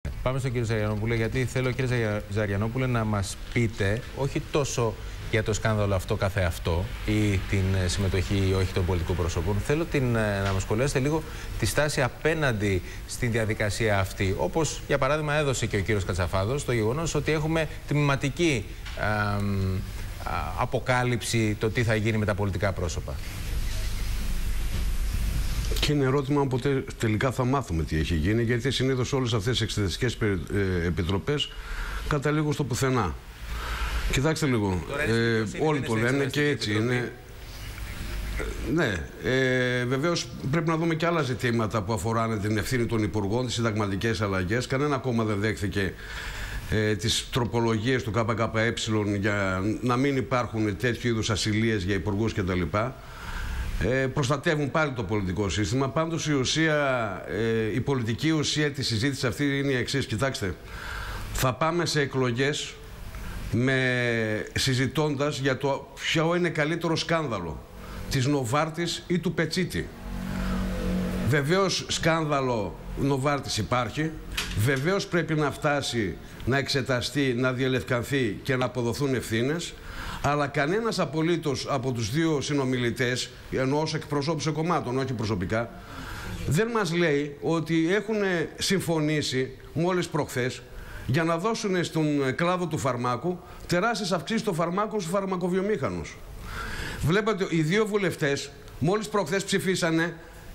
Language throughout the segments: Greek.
Πάμε στον κύριο Ζαριανόπουλο, γιατί θέλω, κύριε Ζαριανόπουλε, να μας πείτε όχι τόσο για το σκάνδαλο αυτό καθεαυτό ή την συμμετοχή ή όχι των πολιτικών προσώπων. Θέλω να μας σχολιάσετε λίγο τη στάση απέναντι στην διαδικασία αυτή. Όπως, για παράδειγμα, έδωσε και ο κύριος Κατσαφάδος το γεγονός ότι έχουμε τμηματική αποκάλυψη το τι θα γίνει με τα πολιτικά πρόσωπα. Και είναι ερώτημα αν ποτέ τελικά θα μάθουμε τι έχει γίνει, γιατί συνήθως όλες αυτές οι εξεταστικές επιτροπές καταλήγουν στο πουθενά. Κοιτάξτε λίγο, όλοι το λένε και έτσι είναι. Ναι, βεβαίως πρέπει να δούμε και άλλα ζητήματα που αφορούν την ευθύνη των υπουργών, τις συνταγματικές αλλαγές. Κανένα κόμμα δεν δέχθηκε τις τροπολογίες του ΚΚΕ για να μην υπάρχουν τέτοιου είδους ασυλίες για υπουργούς κτλ. Προστατεύουν πάλι το πολιτικό σύστημα. Πάντως η πολιτική ουσία της συζήτησης αυτή είναι η εξής. Κοιτάξτε, θα πάμε σε εκλογές συζητώντας για το ποιο είναι καλύτερο σκάνδαλο, της Νοβάρτης ή του Πετσίτη. Βεβαίως σκάνδαλο Νοβάρτης υπάρχει, βεβαίως πρέπει να φτάσει, να εξεταστεί, να διελευκανθεί και να αποδοθούν ευθύνες, αλλά κανένας απολύτως από τους δύο συνομιλητές, ενώ ως εκπροσώπους κομμάτων, όχι προσωπικά, δεν μας λέει ότι έχουν συμφωνήσει μόλις προχθές για να δώσουν στον κλάδο του φαρμάκου τεράστιες αυξήσεις των φαρμάκων στους φαρμακοβιομήχανους. Βλέπετε, οι δύο βουλευτές μόλις προχθές ψηφίσανε,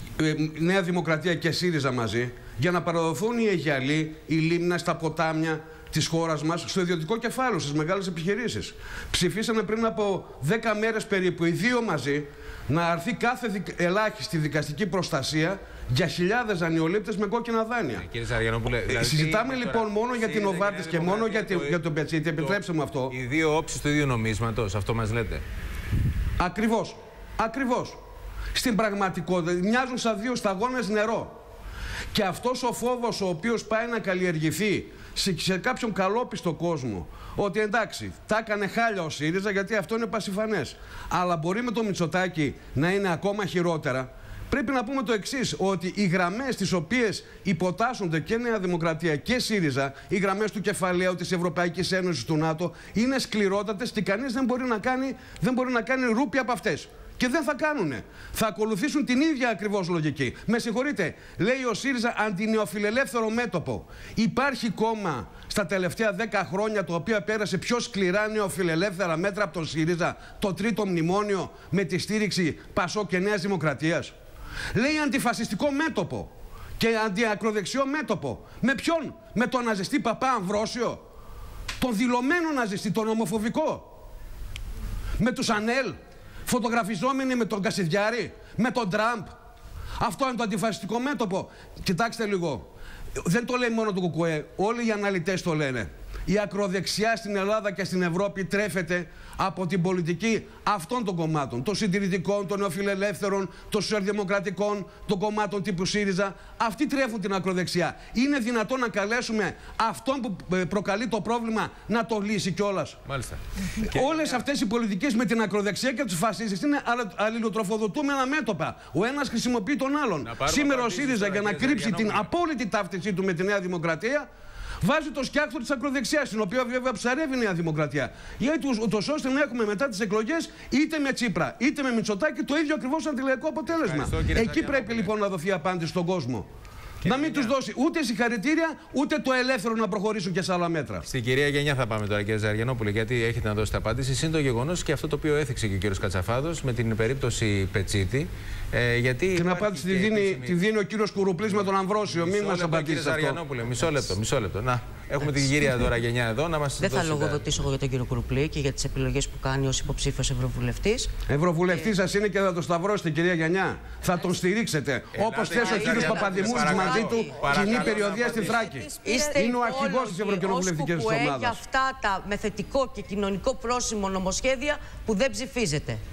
Νέα Δημοκρατία και ΣΥΡΙΖΑ μαζί, για να παραδοθούν οι Αιγιαλοί, οι Λίμνα στα ποτάμια της χώρας μας στο ιδιωτικό κεφάλαιο, στις μεγάλες επιχειρήσεις. Ψηφίσανε πριν από 10 μέρες περίπου οι δύο μαζί να αρθεί κάθε ελάχιστη δικαστική προστασία για χιλιάδες δανειολήπτες με κόκκινα δάνεια. Κύριε Ζαριανόπουλε, δηλαδή συζητάμε λοιπόν μόνο για την Νοβάρτης και μόνο για τον Πετσίτη. Επιτρέψτε μου αυτό. Οι δύο όψεις του ίδιου νομίσματος, αυτό μας λέτε. Ακριβώς. Ακριβώς. Στην πραγματικότητα μοιάζουν σαν δύο σταγόνες νερό. Και αυτός ο φόβος ο οποίος πάει να καλλιεργηθεί σε κάποιον καλόπιστο κόσμο, ότι εντάξει, τα έκανε χάλια ο ΣΥΡΙΖΑ γιατί αυτό είναι πασιφανές, αλλά μπορεί με το Μητσοτάκη να είναι ακόμα χειρότερα. Πρέπει να πούμε το εξής, ότι οι γραμμές τις οποίες υποτάσσονται και Νέα Δημοκρατία και ΣΥΡΙΖΑ, οι γραμμές του κεφαλαίου της Ευρωπαϊκής Ένωσης, του ΝΑΤΟ, είναι σκληρότατες και κανείς δεν μπορεί να κάνει ρούπι από αυτές. Και δεν θα κάνουνε. Θα ακολουθήσουν την ίδια ακριβώς λογική. Με συγχωρείτε, λέει ο ΣΥΡΙΖΑ αντινεοφιλελεύθερο μέτωπο. Υπάρχει κόμμα στα τελευταία 10 χρόνια το οποίο πέρασε πιο σκληρά νεοφιλελεύθερα μέτρα από τον ΣΥΡΙΖΑ, το τρίτο μνημόνιο με τη στήριξη ΠΑΣΟΚ και Νέας Δημοκρατίας? Λέει αντιφασιστικό μέτωπο και αντιακροδεξιό μέτωπο. Με ποιον? Με τον ναζιστή Παπά Αμβρόσιο, τον δηλωμένο ναζιστή, τον ομοφοβικό? Με τους ΑΝΕΛ, φωτογραφιζόμενοι με τον Κασιδιάρη, με τον Τραμπ? Αυτό είναι το αντιφασιστικό μέτωπο. Κοιτάξτε λίγο, δεν το λέει μόνο το ΚΚΕ, όλοι οι αναλυτές το λένε. Η ακροδεξιά στην Ελλάδα και στην Ευρώπη τρέφεται από την πολιτική αυτών των κομμάτων, των συντηρητικών, των νεοφιλελεύθερων, των σοσιαλδημοκρατικών, των κομμάτων τύπου ΣΥΡΙΖΑ. Αυτοί τρέφουν την ακροδεξιά. Είναι δυνατόν να καλέσουμε αυτόν που προκαλεί το πρόβλημα να το λύσει κιόλας? Μάλιστα. Όλες αυτές οι πολιτικές με την ακροδεξιά και τους φασίστες είναι αλληλοτροφοδοτούμενα μέτωπα. Ο ένας χρησιμοποιεί τον άλλον. Σήμερα ο ΣΥΡΙΖΑ, για να κρύψει την απόλυτη ταύτισή του με τη Νέα Δημοκρατία, βάζει το σκιάχτρο της ακροδεξιάς, στην οποία βέβαια ψαρεύει η Νέα Δημοκρατία. Γιατί ούτως ώστε να έχουμε μετά τις εκλογές είτε με Τσίπρα είτε με Μητσοτάκη το ίδιο ακριβώς αντιλαϊκό αποτέλεσμα. Εκεί πρέπει λοιπόν να δοθεί απάντηση στον κόσμο. Να μην τους δώσει ούτε συγχαρητήρια, ούτε το ελεύθερο να προχωρήσουν και σε άλλα μέτρα. Στην κυρία Γενιά θα πάμε τώρα, κύριε Ζαριανόπουλε, γιατί έχετε να δώσετε απάντηση. Είναι το γεγονός και αυτό το οποίο έθιξε και ο κύριος Κατσαφάδος με την περίπτωση Πετσίτη. Γιατί την απάντηση τη δίνει ο κύριος Κουρουπλής με τον Αμβρόσιο. Μην μας απαντήσει αυτό. Ζαριανόπουλε, μισό λεπτό. Να, έχουμε την κυρία τώρα Γενιά εδώ να μας δώσει. Δεν θα λογοδοτήσω εγώ για τον κύριο Κουρουπλή και για τις επιλογές που κάνει ως υποψήφιος ευρωβουλευτής. Ευρωβουλευτής σας είναι και θα το σταυρώσετε, κυρία Γενιά. Θα τον στηρίξετε. Όπως θες ο κύριος Παπαδημούλης μαζί του κοινή περιοδία στην Θράκη. Είναι ο αρχηγός της Ευρωκοινοβουλευτικής ομάδας. Για αυτά τα με θετικό και κοινωνικό πρόσημο νομοσχέδια που δεν ψηφίζετε.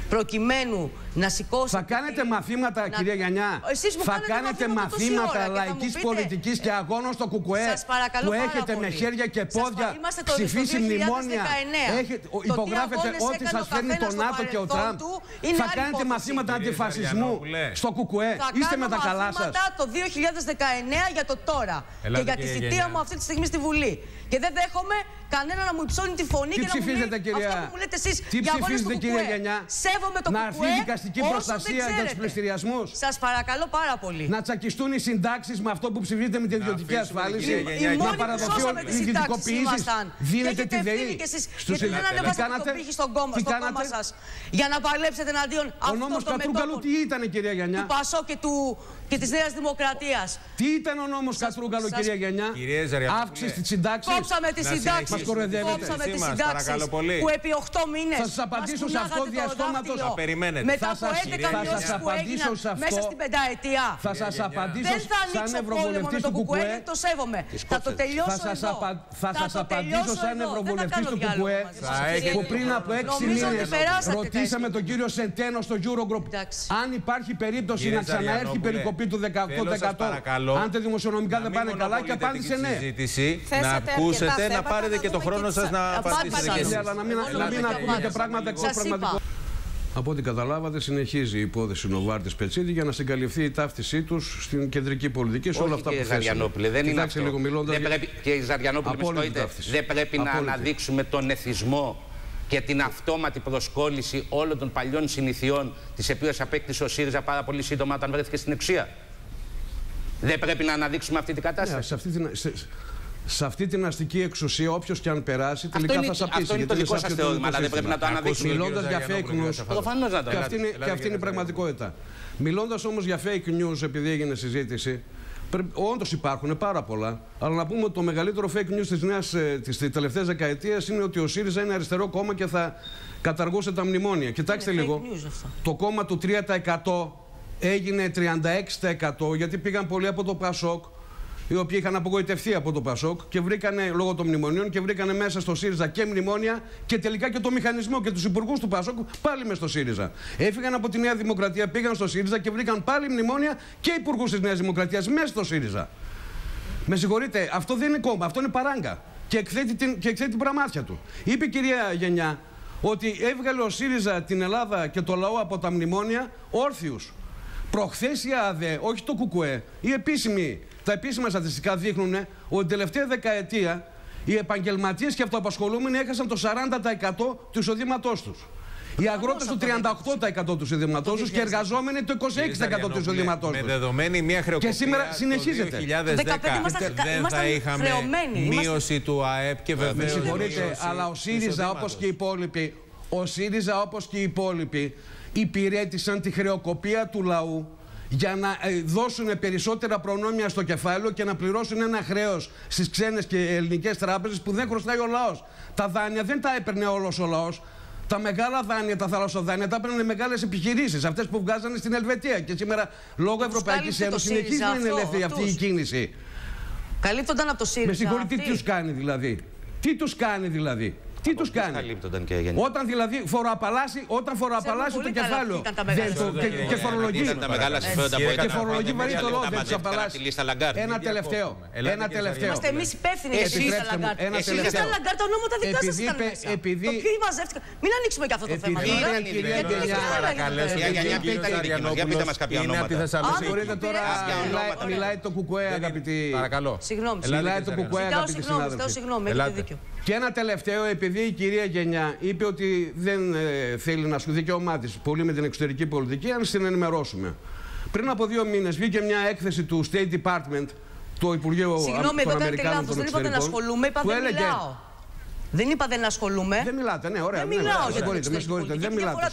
προκειμένου να σηκώσει. Θα κάνετε μαθήματα, κυρία Γιαννιά. Θα κάνετε μαθήματα λαϊκής πολιτικής και αγώνων στο ΚΚΕ που έχετε με χέρια και πόδια ψηφίσει μνημόνια. Υπογράφετε ό,τι σας φέρνει το ΝΑΤΟ και ο Τραμπ. Θα κάνετε μαθήματα αντιφασισμού στο ΚΚΕ. Είστε με τα καλά σας. Το 2019 για το τώρα. Και για τη θητεία μου αυτή τη στιγμή στη Βουλή. Και δεν δέχομαι κανένα να μου υψώνει τη φωνή και να μου λέει αυτό που μου λέτε εσείς για αγώνες του ΚΚΕ. Σέβομαι το ΚΚΕ. Να έρθει η δικαστική προστασία για τους πληστηριασμούς. Σας παρακαλώ πάρα πολύ. Να τσακιστούν οι συντάξεις με αυτό που ψηφίζετε με την ιδιωτική ασφάλιση. Να παραδοθεί οι ιδιωτικοποιήσεις. Δίνετε τη ΔΕΗ. Γιατί δεν ανεβάσατε τον πύχη στο κόμμα σας για να παλέψετε εναντίον αυτών των μετώπων. Τι ήταν, κυρία Γιαννιά? Του ΠΑΣΟΚ και της Νέας Δημοκρατίας. Τι ήταν ο νόμος Κατρούγκαλο, κυρία Γιαννιά? Αύξηση της συντάξης. Κόψαμε τις συντάξεις. Μας κοροϊδεύετε. Κόψαμε τις συντάξεις που επί 8 μήνες. Θα σας απαντήσω σε αυτό διαστόματος. Μετά από 11 μήνες που έγιναν μέσα στην πενταετία. Θα σας απαντήσω σαν Ευρωβουλευτής του ΚΚΕ. Το σέβομαι. Θα το τελειώσω εδώ. Θα σας απαντήσω σαν Ευρωβουλευτής του ΚΚΕ που πριν από 6 μήνες ρωτήσαμε τον κύριο Σεντένο στο Eurogroup αν υπάρχει περίπτωση να ξαναέρθει η περικοπή του 18%. Αν τα δημοσιονομικά δεν πάνε καλά, και απάντησε ναι. Να ακούσετε, να πάρετε και το χρόνο σας να απαντήσετε. Αλλά να μην ακούγεται πράγματα εκτός πραγματικών. Από ό,τι καταλάβατε, συνεχίζει η υπόθεση Νοβάρτης Πετσίδη για να συγκαλυφθεί η ταύτισή τους στην κεντρική πολιτική σε όλα αυτά που θέσαμε. Δεν είναι αυτό. Κύριε Ζαριανόπουλε, με συγχωρείτε, δεν πρέπει να αναδείξουμε τον εθισμό και την αυτόματη προσκόλληση όλων των παλιών συνηθιών, τις οποίες απέκτησε ο ΣΥΡΙΖΑ πάρα πολύ σύντομα όταν βρέθηκε στην εξουσία. Δεν πρέπει να αναδείξουμε αυτή την κατάσταση. Σε αυτή την αστική εξουσία, όποιος και αν περάσει, τελικά θα σαπίσει. Αυτό είναι το δικό σας θεώρημα, αλλά δεν πρέπει να το αναδείξουμε. Μιλώντας για fake news. Προφανώς να το αναδείξουμε. Και αυτή είναι η πραγματικότητα. Μιλώντας όμως για fake news, επειδή έγινε συζήτηση, όντως υπάρχουν πάρα πολλά. Αλλά να πούμε ότι το μεγαλύτερο fake news της τελευταίας δεκαετίας είναι ότι ο ΣΥΡΙΖΑ είναι αριστερό κόμμα και θα καταργούσε τα μνημόνια. Κοιτάξτε λίγο. Το κόμμα του 3% έγινε 36% γιατί πήγαν πολλοί από το ΠΑΣΟΚ, οι οποίοι είχαν απογοητευτεί από το ΠΑΣΟΚ και βρήκανε λόγω των μνημονίων και βρήκανε μέσα στο ΣΥΡΙΖΑ και μνημόνια και τελικά και το μηχανισμό και τους υπουργούς του ΠΑΣΟΚ πάλι μέσα στο ΣΥΡΙΖΑ. Έφυγαν από τη Νέα Δημοκρατία, πήγαν στο ΣΥΡΙΖΑ και βρήκαν πάλι μνημόνια και υπουργούς της Νέας Δημοκρατίας μέσα στο ΣΥΡΙΖΑ. Με συγχωρείτε, αυτό δεν είναι κόμμα, αυτό είναι παράγκα. Και εκθέτει την πραμάτια του. Είπε η κυρία Γενιά ότι έβγαλε ο ΣΥΡΙΖΑ την Ελλάδα και το λαό από τα μνημόνια όρθιους. Προχθές η ΑΔΕ, όχι το ΚΚΕ, τα επίσημα στατιστικά δείχνουν ότι την τελευταία δεκαετία οι επαγγελματίες και αυτοαπασχολούμενοι έχασαν το 40% του εισοδήματός τους. Οι αγρότες το 38% του εισοδήματός τους και οι εργαζόμενοι το 26% του εισοδήματός τους. Με δεδομένη μια χρεοκοπία. Και σήμερα συνεχίζεται. Το 2010 δεν θα είχαμε μείωση του ΑΕΠ και βεβαίως. Με συγχωρείτε, αλλά ο ΣΥΡΙΖΑ όπως και οι υπόλοιποι υπηρέτησαν τη χρεοκοπία του λαού για να δώσουν περισσότερα προνόμια στο κεφάλαιο και να πληρώσουν ένα χρέος στις ξένες και ελληνικές τράπεζες που δεν χρωστάει ο λαός. Τα δάνεια δεν τα έπαιρνε όλος ο λαός. Τα μεγάλα δάνεια, τα θαλασσοδάνεια, τα έπαιρναν μεγάλες επιχειρήσεις, αυτές που βγάζανε στην Ελβετία. Και σήμερα, λόγω Ευρωπαϊκής Ένωσης, συνεχίζει να είναι ελεύθερη αυτή η κίνηση. Καλύπτονταν από το ΣΥΡΙΖΑ. Με συγχωρείτε, τι τους κάνει δηλαδή? Τι τους κάνει δηλαδή? Τι τους κάνει? Όταν δηλαδή φοροαπαλλάσσει το κεφάλαιο και φορολογεί. Και φορολογεί βαρύ το λόγο, δεν τους απαλλάσσει. Ένα τελευταίο. Είμαστε εμείς υπεύθυνοι για τη λίστα Λαγκάρτ. Εσείς είστε Λαγκάρτ, τα ονόματα δικά σας ήταν μέσα. Το ποιοι μαζεύτηκαν. Μην ανοίξουμε και αυτό το θέμα. Για πείτε μας κάποια ονόματα. Μπορείτε τώρα, μιλάει το ΚΚΕ, αγαπητοί. Συγγνώμη. Μιλάει το ΚΚΕ, αγαπητοί συνάδελφοι. Συγγνώμη, έχετε δίκιο. Και ένα τελευταίο, επειδή η κυρία Γενιά είπε ότι δεν θέλει να ασχοληθεί και ο Μάτης πολύ με την εξωτερική πολιτική, αν την ενημερώσουμε. Πριν από 2 μήνες βγήκε μια έκθεση του State Department, το Υπουργείο των Αμερικάνων των Εξωτερικών. Δεν είπα δεν ασχολούμαι, είπα δεν μιλάω. Δεν είπα δεν ασχολούμαι. Δεν μιλάτε, ναι, ωραία. Δεν μιλάω για με συγχωρείτε, δεν μιλάτε.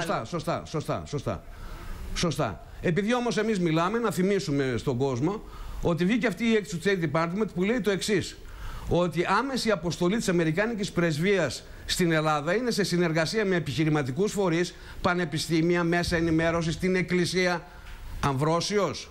Σωστά. Επειδή όμως εμείς μιλάμε, να θυμίσουμε στον κόσμο ότι βγήκε αυτή η έκθεση του State Department που λέει το εξής. Ότι άμεση αποστολή της Αμερικάνικης Πρεσβείας στην Ελλάδα είναι σε συνεργασία με επιχειρηματικούς φορείς, πανεπιστήμια, μέσα ενημέρωσης, την Εκκλησία, Αμβρόσιος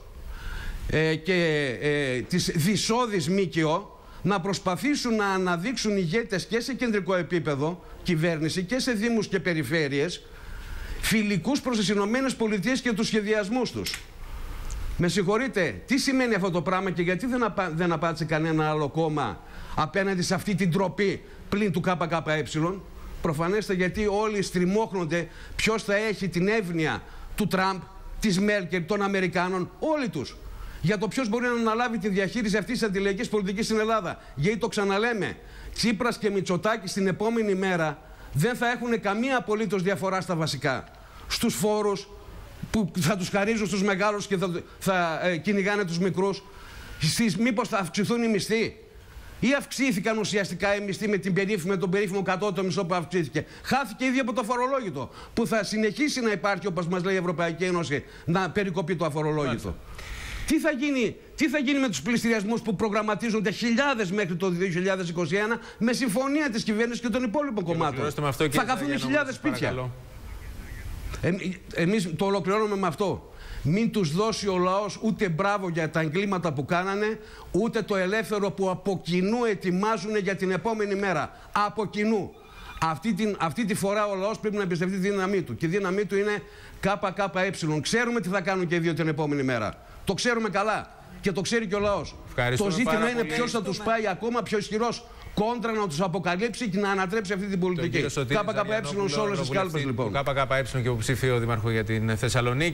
και της Δυσόδης ΜΚΟ, να προσπαθήσουν να αναδείξουν ηγέτες και σε κεντρικό επίπεδο, κυβέρνηση, και σε δήμους και περιφέρειες, φιλικούς προς τις ΗΠΑ και τους σχεδιασμούς τους. Με συγχωρείτε, τι σημαίνει αυτό το πράγμα και γιατί δεν απάντησε κανένα άλλο κόμμα απέναντι σε αυτή την τροπή πλην του ΚΚΕ? Προφανέστε γιατί όλοι στριμώχνονται ποιος θα έχει την εύνοια του Τραμπ, της Μέρκελ, των Αμερικάνων, όλοι τους. Για το ποιος μπορεί να αναλάβει τη διαχείριση αυτής της αντιλαϊκής πολιτικής στην Ελλάδα. Γιατί το ξαναλέμε, Τσίπρας και Μητσοτάκης την επόμενη μέρα δεν θα έχουν καμία απολύτως διαφορά στα βασικά. Στους φόρους που θα τους χαρίζουν στους μεγάλους και θα κυνηγάνε τους μικρούς. Μήπως θα αυξηθούν οι μισθοί? Ή αυξήθηκαν ουσιαστικά οι μισθοί με τον περίφημο κατώτατο μισθό που αυξήθηκε? Χάθηκε ήδη από το αφορολόγητο, που θα συνεχίσει να υπάρχει, όπως μας λέει η Ευρωπαϊκή Ένωση, να περικοπεί το αφορολόγητο. Τι θα γίνει με τους πληστηριασμούς που προγραμματίζονται χιλιάδες μέχρι το 2021 με συμφωνία της κυβέρνησης και των υπόλοιπων κομμάτων? Θα καθούν χιλιάδες σπίτια. Εμείς το ολοκληρώνουμε με αυτό. Μην τους δώσει ο λαός ούτε μπράβο για τα εγκλήματα που κάνανε, ούτε το ελεύθερο που από κοινού ετοιμάζουν για την επόμενη μέρα. Από κοινού. Αυτή τη φορά ο λαός πρέπει να εμπιστευτεί τη δύναμή του. Και η δύναμή του είναι ΚΚΕ. Ξέρουμε τι θα κάνουν και οι δύο την επόμενη μέρα. Το ξέρουμε καλά. Και το ξέρει και ο λαός. Το ζήτημα είναι ποιος θα τους πάει ακόμα πιο ισχυρός κόντρα να τους αποκαλύψει και να ανατρέψει αυτή την πολιτική. ΚΚΕ σε όλες τις κάλπες λοιπόν. ΚΚΕ και υποψήφιο δήμαρχο για την Θεσσαλονίκη.